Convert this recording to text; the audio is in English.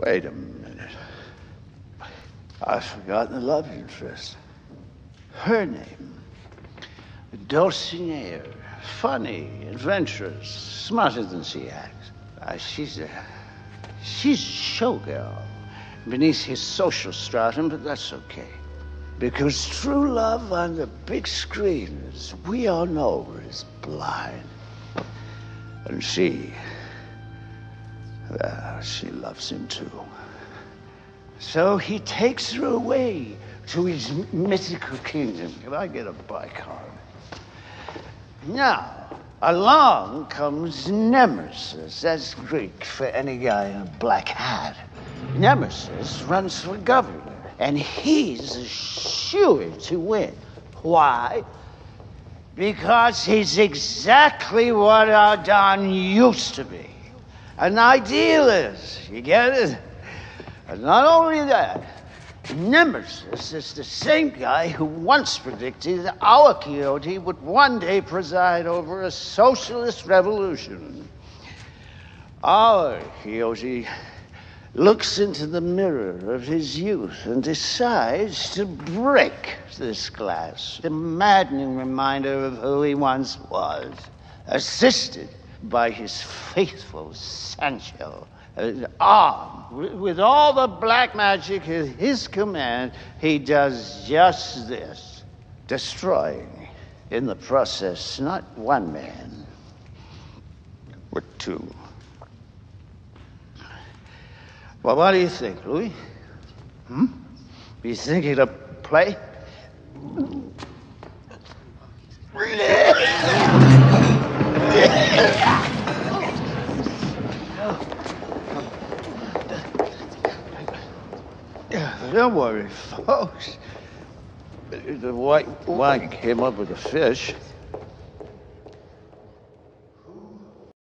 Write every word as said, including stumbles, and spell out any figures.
Wait a minute. I've forgotten the love interest. Her name. Dulcinea. Funny, adventurous, smarter than she acts. Uh, she's a... She's a showgirl. Beneath his social stratum, but that's okay. Because true love on the big screen, as we all know, is blind. And she... Well, she loves him too. So he takes her away to his mythical kingdom. Can I get a bicard? Now, along comes Nemesis. That's Greek for any guy in a black hat. Nemesis runs for governor, and he's a shoo-in to win. Why? Because he's exactly what our Don used to be. An idealist, you get it? And not only that, Nemesis is the same guy who once predicted our Quixote would one day preside over a socialist revolution. Our Quixote looks into the mirror of his youth and decides to break this glass, a maddening reminder of who he once was, assisted by his faithful Sancho. Armed with all the black magic at his command, he does just this, destroying, in the process, not one man, but two. Well, what do you think, Louis? Hmm? You think it'll play? Don't worry, folks. The white wine came up with the fish.